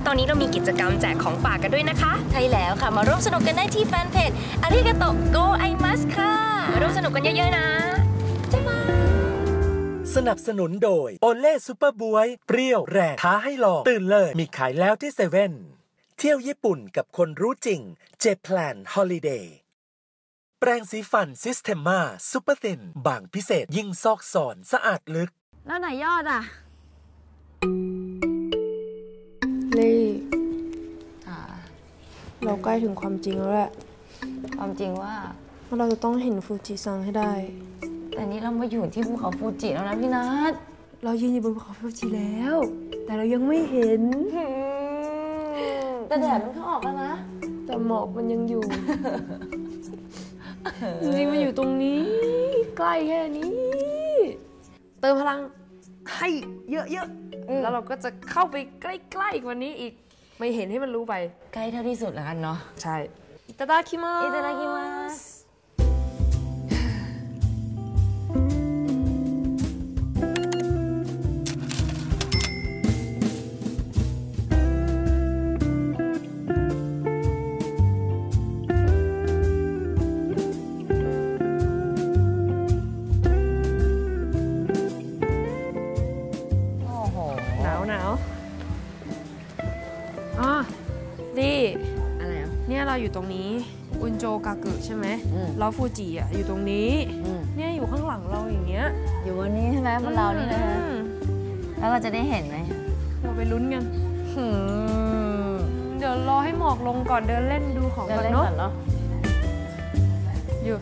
ตอนนี้เรามีกิจกรรมแจกของฝากกันด้วยนะคะใช่แล้วค่ะมาร่วมสนุกกันได้ที่แฟนเพจอาริกาโตโกไอมัสค่ะมาร่วมสนุกกันเยอะๆนะจ้ามาสนับสนุนโดยโอเล่ซูเปอร์บวยเปรี้ยวแรงท้าให้ลองตื่นเลยมีขายแล้วที่เซเว่นเที่ยวญี่ปุ่นกับคนรู้จริงเจแพลนฮอลิเดย์แปรงสีฟันซิสเทมมาซูเปอร์ตินบางพิเศษยิ่งซอกสอนสะอาดลึกแล้วไหนยอดอ่ะลี่เราใกล้ถึงความจริงแล้วแหละความจริงว่าเราจะต้องเห็นฟูจิซังให้ได้แต่นี้เรามาอยู่ที่ภูเขาฟูจิแล้วนะพี่นัทเรายืนอยู่บนภูเขาฟูจิแล้วแต่เรายังไม่เห็นแต่แดดมันเข้าออกแล้วนะแต่หมอกมันยังอยู่จริงๆมันอยู่ตรงนี้ใกล้แค่นี้เติมพลังให้เยอะๆแล้วเราก็จะเข้าไปใกล้ๆกว่านี้อีกไม่เห็นให้มันรู้ไปใกล้เท่าที่สุดแล้วกันเนาะใช่อิตาดาคิมัสอิตาดาคิมัสเนี่ยเราอยู่ตรงนี้อุนโจกากุใช่ไหมเราฟูจิอ่ะอยู่ตรงนี้เนี่ยอยู่ข้างหลังเราอย่างเงี้ยอยู่วันนี้ใช่ไหมบนเรานี่นะแล้วเราจะได้เห็นไหมเราไปลุ้นกันเดี๋ยวรอให้หมอกลงก่อนเดินเล่นดูของกันเนาะอยู่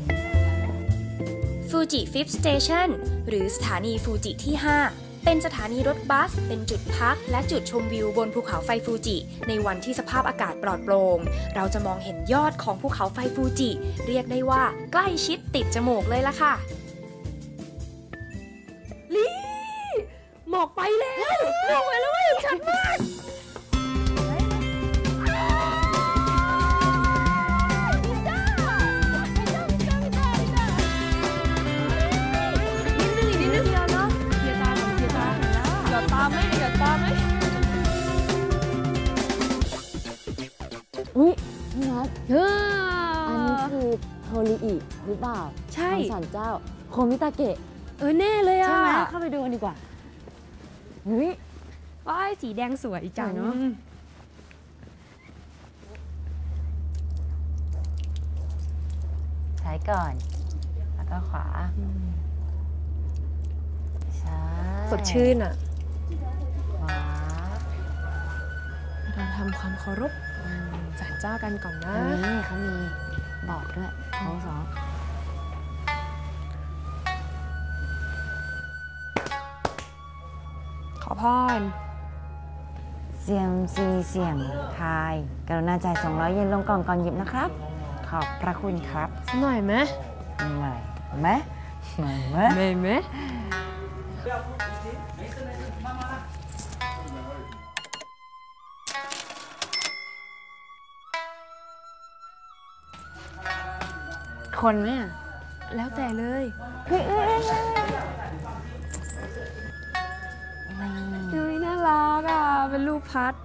ฟูจิฟิฟสเตชันหรือสถานีฟูจิที่ 5เป็นสถานีรถบัสเป็นจุดพักและจุดชมวิวบนภูเขาไฟฟูจิในวันที่สภาพอากาศปลอดโปร่งเราจะมองเห็นยอดของภูเขาไฟฟูจิเรียกได้ว่าใกล้ชิดติดจมูกเลยล่ะค่ะลี่หมอกไปแล้วหมอกไปแล้วชัดมากอุ๊ยพี่นัทอันนี้คือโทริอิหรือเปล่าใช่ศาลเจ้าโคมิตาเกะแน่เลยอ่ะใช่ไหมเข้าไปดูกันดีกว่าอุ๊ยว้ายสีแดงสวยจังเนาะซ้ายก่อนแล้วก็ขวาใช่สดชื่นอ่ะขวาเราทำความเคารพศาลเจ้ากันก่อนนะนี่เขามีบอกด้วยเขาสอนขอพรเซียมซีเสี่ยงทายกรุณาจ่าย200 เยนลงกล่องก่อนหยิบนะครับขอบพระคุณครับหน่อยไหมไม่คนไหมอ่ะแล้วแต่เลยดูน่ารักอ่ะเป็นรูปพัด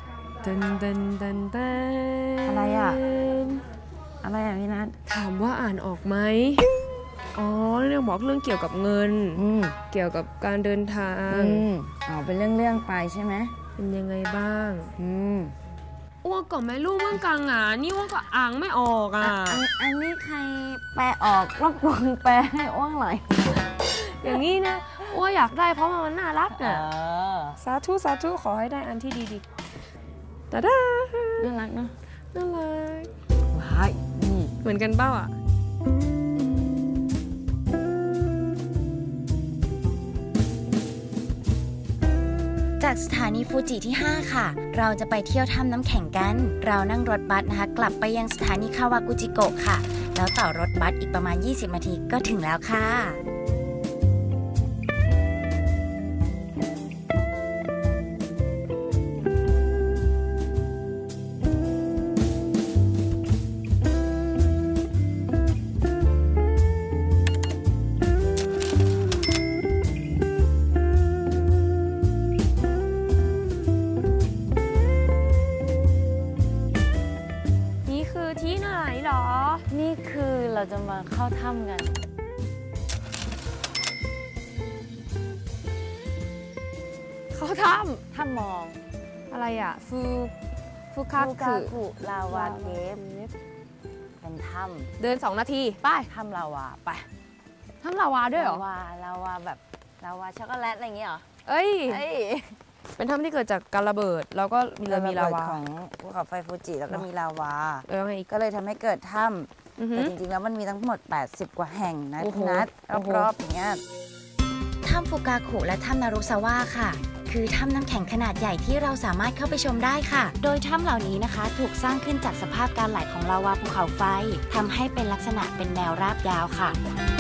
อะไรอ่ะพี่นัทถามว่าอ่านออกไหมอ๋อเรื่องบอกเรื่องเกี่ยวกับเงินเกี่ยวกับการเดินทางเป็นเรื่องไปใช่ไหมเป็นยังไงบ้างอ้วกก่อนไหมลูกเมื่อกลางนี่อ้วกก็อ่างไม่ออกอ่ะอันนี้ใครแปลออกรบกวนแปลให้อ้วกหน่อยอย่างนี้นะอ้วกอยากได้เพราะมันน่ารักอ่ะสาธุขอให้ได้อันที่ดีๆตาดาน่ารักเนาะน่ารักว้ายนี่เหมือนกันเปล่าอ่ะจากสถานีฟูจิที่ 5 ค่ะเราจะไปเที่ยวถ้ำน้ำแข็งกันเรานั่งรถบัสนะคะกลับไปยังสถานีคาวากุจิโกะค่ะแล้วต่อรถบัสอีกประมาณ20 นาทีก็ถึงแล้วค่ะคือที่ไหนหรอนี่คือเราจะมาเข้าถ้ำกันเขาทถ้ำมองำอะไรอ่ะฟูคาฟูกาคือคุลาวาเคฟเป็นถ้เดิน 2 นาทีไปำถ้ำลาวาไปทำลาวาด้วยเหรอลาวาแบบลาวาช็อกโกแลตอะไรอย่างเงี้ยเหรอเอ้ยเฮ้ยเป็นถ้ำที่เกิดจากการระเบิด แล้วก็มีลาวาของภูเขาไฟฟูจิแล้วก็มีลาวาไงอีกก็เลยทำให้เกิดถ้อือำหืแต่อจริงๆแล้วมันมีทั้งหมด 80 กว่าแห่งนะโอ้โหพี่นัทโอ้โหรอบๆอย่างเงี้ยถ้ำฟูกาคุและถ้ำนารุซาวะค่ะ คือถ้ำน้ำแข็งขนาดใหญ่ที่เราสามารถเข้าไปชมได้ค่ะ โดยถ้ำเหล่านี้นะคะ ถูกสร้างขึ้นจากสภาพการไหลของลาวาภูเขาไฟทำให้เป็นลักษณะเป็นแนวราบยาวค่ะ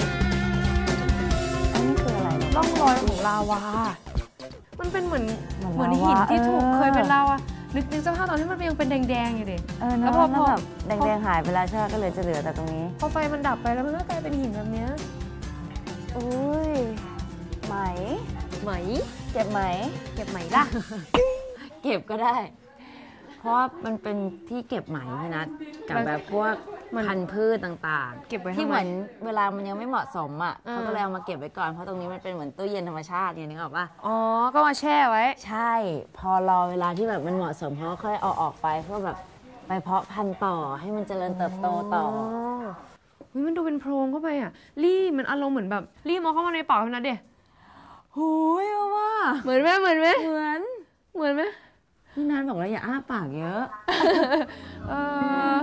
อันนี้คืออะไรเนี่ยร่องรอยของลาวา มันเป็นเหมือนเหมือนหินลาวาที่ถูกเออเคยเป็นลาวานึกสภาพตอนที่มันยังเป็นแดงๆอยู่ดิแล้แล้ว วพพออแบบแดงๆหายไปแล้วใช่ไหมก็เลยจะเหลือแต่ตรงนี้พอไฟมันดับไปแล้วมันก็กลายเป็นหินแบบเนี้ยอุ้ยไหมไหมเจ็บไหมเก็บไหมล่ะเก็บก็ได้ เพราะว่ามันเป็นที่เก็บไหมพี่นัทกับแบบพวกมันพันธุ์พืชต่างๆเก็บไว้ทำไมที่เหมือนเวลามันยังไม่เหมาะสมอ่ะอ่าเขาก็เลยเอามาเก็บไว้ก่อนเพราะตรงนี้มันเป็นเหมือนตู้เย็นธรรมชาติไงนึกออกปะอ๋อ ก็มาแช่ไว้ใช่ พอรอเวลาที่แบบมันเหมาะสมเขาก็ค่อยเอาออกไปเพื่อแบบไปเพาะพันธุ์ต่อให้มันเจริญเติบโตต่อเฮ้ยมันดูเป็นโพรงเข้าไปอ่ะ ลี่มันอารมณ์เหมือนแบบลี่มองเข้ามาในปากมันนะเด็หูยว่าเหมือนไหมเหมือนเหมือนไหมพี่นัทบอกว่าอย่าอ้าปากเยอะเออ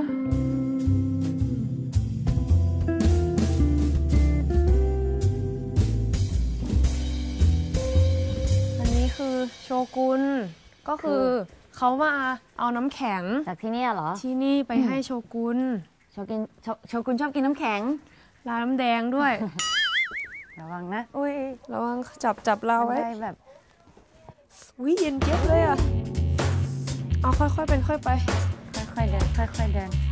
อันนี้คือโชกุน ก็คือเขามาเอาน้ำแข็งจากที่เนี่ยเหรอที่นี่ไปให้โชกุนโชกุนชอบกินน้ำแข็งร้านน้ำแดงด้วยระวังนะ อุ้ยระวังจับเราไว้ได้แบบวิเย็นเจี๊ยบเลยอ่ะ เอาค่อยๆเป็นค่อยไปค่อยๆเดินค่อยๆเดิน